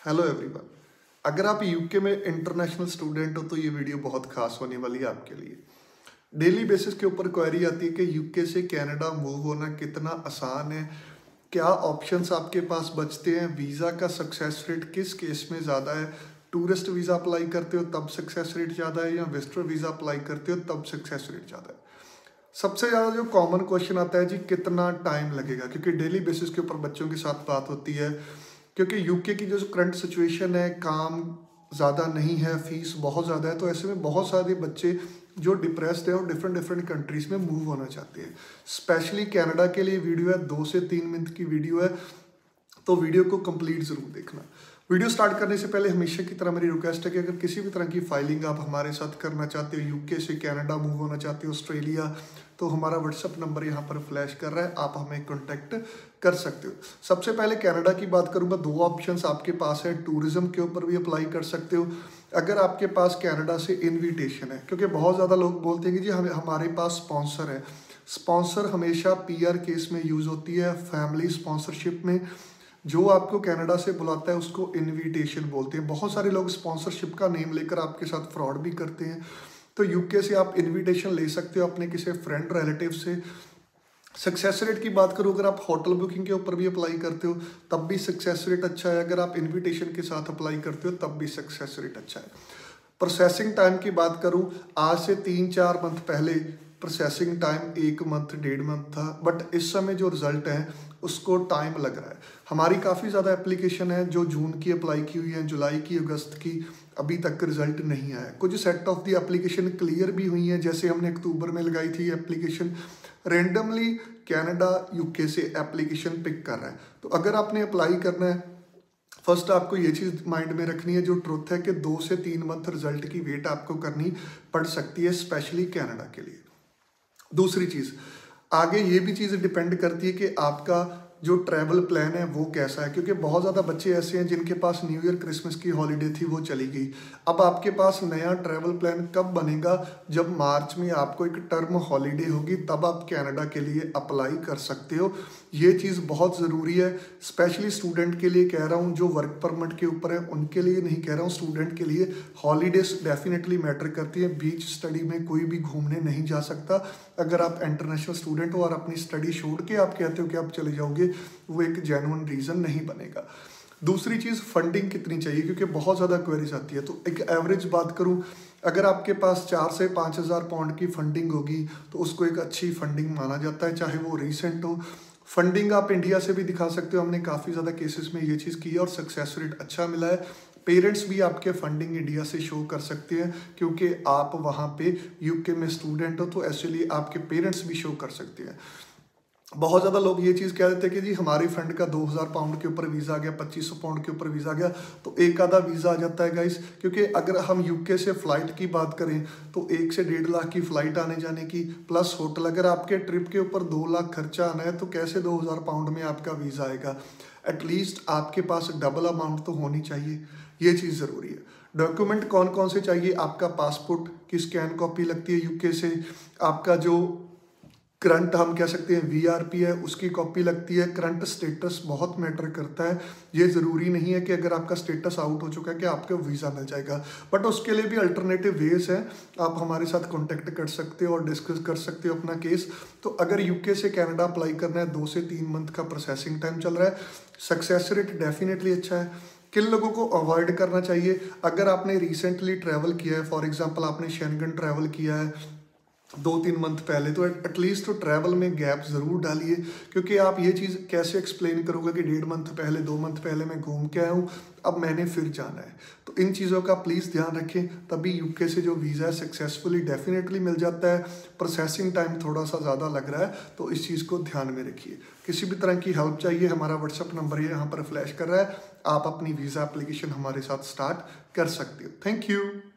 Hello everyone. अगर आप UK में इंटरनेशनल स्टूडेंट हो तो ये वीडियो बहुत खास होने वाली है आपके लिए। डेली बेसिस के ऊपर क्वेरी आती है कि यूके से कनाडा मूव होना कितना आसान है, क्या ऑप्शंस आपके पास बचते हैं, वीज़ा का सक्सेस रेट किस केस में ज़्यादा है, टूरिस्ट वीज़ा अप्लाई करते हो तब सक्सेस रेट ज़्यादा है या विजिटर वीज़ा अप्लाई करते हो तब सक्सेस रेट ज़्यादा है। सबसे ज़्यादा जो कॉमन क्वेश्चन आता है जी कितना टाइम लगेगा, क्योंकि डेली बेसिस के ऊपर बच्चों के साथ बात होती है। क्योंकि यूके की जो करंट सिचुएशन है, काम ज़्यादा नहीं है, फीस बहुत ज़्यादा है, तो ऐसे में बहुत सारे बच्चे जो डिप्रेस्ड है और डिफरेंट डिफरेंट कंट्रीज़ में मूव होना चाहते हैं। स्पेशली कनाडा के लिए वीडियो है, 2 से 3 मिनट की वीडियो है, तो वीडियो को कंप्लीट ज़रूर देखना। वीडियो स्टार्ट करने से पहले हमेशा की तरह मेरी रिक्वेस्ट है कि अगर किसी भी तरह की फाइलिंग आप हमारे साथ करना चाहते हो, यूके से कनाडा मूव होना चाहते हो, ऑस्ट्रेलिया, तो हमारा व्हाट्सअप नंबर यहाँ पर फ्लैश कर रहा है, आप हमें कॉन्टैक्ट कर सकते हो। सबसे पहले कनाडा की बात करूँगा, 2 ऑप्शंस आपके पास है। टूरिज्म के ऊपर भी अप्लाई कर सकते हो अगर आपके पास कनाडा से इन्विटेशन है, क्योंकि बहुत ज़्यादा लोग बोलते हैं कि जी हमारे पास स्पॉन्सर है। स्पॉन्सर हमेशा पीआर केस में यूज़ होती है, फैमिली स्पॉन्सरशिप में। जो आपको कनाडा से बुलाता है उसको इनविटेशन बोलते हैं। बहुत सारे लोग स्पॉन्सरशिप का नेम लेकर आपके साथ फ्रॉड भी करते हैं। तो यूके से आप इनविटेशन ले सकते हो अपने किसी फ्रेंड रिलेटिव से। सक्सेस रेट की बात करूँ, अगर आप होटल बुकिंग के ऊपर भी अप्लाई करते हो तब भी सक्सेस रेट अच्छा है। अगर आप इनविटेशन के साथ अप्लाई करते हो तब भी सक्सेस रेट अच्छा है। प्रोसेसिंग टाइम की बात करूँ, आज से 3-4 मंथ पहले प्रोसेसिंग टाइम 1 मंथ 1.5 मंथ था, बट इस समय जो रिजल्ट है उसको टाइम लग रहा है। हमारी काफ़ी ज़्यादा एप्लीकेशन है जो जून की अप्लाई की हुई है, जुलाई की, अगस्त की, अभी तक रिजल्ट नहीं आया। कुछ set of the application clear भी हुई हैं, जैसे हमने अक्टूबर में लगाई थी एप्लीकेशन। रेंडमली कनाडा यूके से एप्लीकेशन पिक कर रहा है। तो अगर आपने अप्लाई करना है, फर्स्ट आपको ये चीज़ माइंड में रखनी है, जो ट्रुथ है कि 2 से 3 मंथ रिजल्ट की वेट आपको करनी पड़ सकती है, स्पेशली कनाडा के लिए। दूसरी चीज़, आगे ये भी चीज़ डिपेंड करती है कि आपका जो ट्रैवल प्लान है वो कैसा है, क्योंकि बहुत ज़्यादा बच्चे ऐसे हैं जिनके पास न्यू ईयर क्रिसमस की हॉलीडे थी, वो चली गई। अब आपके पास नया ट्रैवल प्लान कब बनेगा? जब मार्च में आपको एक टर्म हॉलीडे होगी, तब आप कनाडा के लिए अप्लाई कर सकते हो। ये चीज़ बहुत ज़रूरी है, स्पेशली स्टूडेंट के लिए कह रहा हूँ, जो वर्क परमिट के ऊपर है उनके लिए नहीं कह रहा हूँ, स्टूडेंट के लिए हॉलीडेज डेफिनेटली मैटर करती है। बीच स्टडी में कोई भी घूमने नहीं जा सकता। अगर आप इंटरनेशनल स्टूडेंट हो और अपनी स्टडी छोड़ के आप कहते हो कि आप चले जाओगे, वो एक जेन्युइन रीज़न नहीं बनेगा। दूसरी चीज़, फंडिंग कितनी चाहिए, क्योंकि बहुत ज़्यादा क्वेरीज आती है। तो एक एवरेज बात करूं, अगर आपके पास 4 से 5,000 पाउंड की फंडिंग होगी तो उसको एक अच्छी फंडिंग माना जाता है, चाहे वो रिसेंट हो। फंडिंग आप इंडिया से भी दिखा सकते हो, हमने काफ़ी ज़्यादा केसेस में ये चीज़ की है और सक्सेस रेट अच्छा मिला है। पेरेंट्स भी आपके फंडिंग इंडिया से शो कर सकते हैं, क्योंकि आप वहाँ पे यूके में स्टूडेंट हो, तो इसलिए आपके पेरेंट्स भी शो कर सकते हैं। बहुत ज़्यादा लोग ये चीज़ कह देते हैं कि जी हमारी फंड का 2,000 पाउंड के ऊपर वीज़ा आ गया, 2,500 पाउंड के ऊपर वीज़ा आ गया, तो एक आधा वीज़ा आ जाता है गाइस। क्योंकि अगर हम यूके से फ़्लाइट की बात करें तो 1 से 1.5 लाख की फ़्लाइट आने जाने की, प्लस होटल। अगर आपके ट्रिप के ऊपर 2 लाख खर्चा आना है तो कैसे 2,000 पाउंड में आपका वीज़ा आएगा? एटलीस्ट आपके पास डबल अमाउंट तो होनी चाहिए, ये चीज़ ज़रूरी है। डॉक्यूमेंट कौन कौन से चाहिए? आपका पासपोर्ट की स्कैन कॉपी लगती है यूके से, आपका जो करंट हम कह सकते हैं वीआरपी है उसकी कॉपी लगती है। करंट स्टेटस बहुत मैटर करता है। ये ज़रूरी नहीं है कि अगर आपका स्टेटस आउट हो चुका है कि आपका वीज़ा मिल जाएगा, बट उसके लिए भी अल्टरनेटिव वेज हैं। आप हमारे साथ कांटेक्ट कर सकते हो और डिस्कस कर सकते हो अपना केस। तो अगर यूके से कनाडा अप्लाई करना है, 2 से 3 मंथ का प्रोसेसिंग टाइम चल रहा है। सक्सेस रेट डेफिनेटली अच्छा है। किन लोगों को अवॉइड करना चाहिए? अगर आपने रिसेंटली ट्रैवल किया है, फॉर एग्जाम्पल आपने शेंगन ट्रैवल किया है 2-3 मंथ पहले, तो एटलीस्ट तो ट्रैवल में गैप ज़रूर डालिए। क्योंकि आप ये चीज़ कैसे एक्सप्लेन करोगे कि 1.5 मंथ पहले, 2 मंथ पहले मैं घूम के आया हूँ, अब मैंने फिर जाना है। तो इन चीज़ों का प्लीज़ ध्यान रखें, तभी यूके से जो वीज़ा है सक्सेसफुली डेफिनेटली मिल जाता है। प्रोसेसिंग टाइम थोड़ा सा ज़्यादा लग रहा है, तो इस चीज़ को ध्यान में रखिए। किसी भी तरह की हेल्प चाहिए, हमारा व्हाट्सअप नंबर यहाँ पर फ्लैश कर रहा है, आप अपनी वीज़ा एप्लीकेशन हमारे साथ स्टार्ट कर सकते हो। Thank you.